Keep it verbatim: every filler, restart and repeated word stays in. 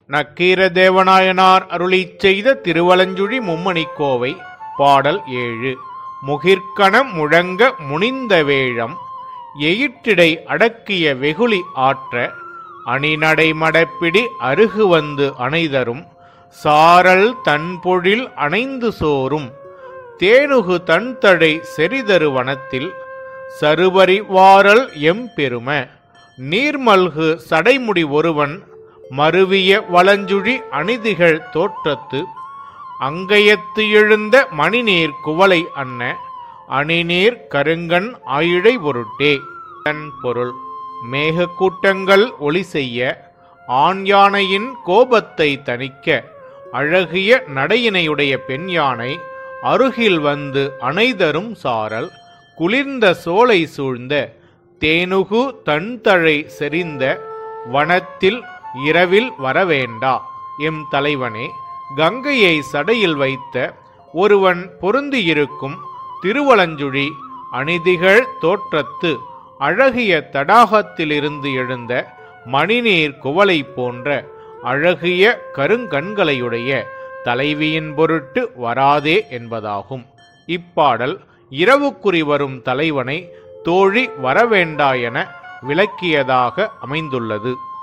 நக்கீரதேவநாயனார் அருளிச் செய்த திருவலஞ்சுழி மும்மணிக்கோவை பாடல் ஏழு. முகிற்கணம் முழங்க முனிந்த வேழம் எயிற்றிடை அடக்கிய வெகுளி ஆற்ற அணிநடை மடப்பிடி அருகு வந்து அணைதரும் சாரல் தன்பொழில் அணைந்து சோறும் தேனுகு தன்தடை செறிதரு வனத்தில் சருபரி வாரல் எம்பெரும நீர்மல்கு சடைமுடி ஒருவன் மருவிய வலஞ்சுழி அணிதிகள் தோற்றத்து அங்கையத்து எழுந்த மணிநீர் குவளை அன்ன அணிநீர் கருங்கண் ஆயிழை பொருட்டே. தன் பொருள் மேகக்கூட்டங்கள் ஒளி செய்ய ஆண் யானையின் கோபத்தை தணிக்க அழகிய நடையினையுடைய பெண் யானை அருகில் வந்து அணைதரும் சாரல் குளிர்ந்த சோலை சூழ்ந்த தேனுகு தன்தழை செறிந்த வனத்தில் இரவில் வரவேண்டா. எம் தலைவனே, கங்கையை சடையில் வைத்த ஒருவன் பொருந்தியிருக்கும் திருவலஞ்சுழி அணிதிகள் தோற்றத்து அழகிய தடாகத்திலிருந்து எழுந்த மணிநீர் குவளை போன்ற அழகிய கருங்கண்களையுடைய தலைவியின் பொருட்டு வராதே என்பதாகும். இப்பாடல் இரவுக்குறி வரும் தலைவனை தோழி வரவேண்டா என விளக்கியதாக அமைந்துள்ளது.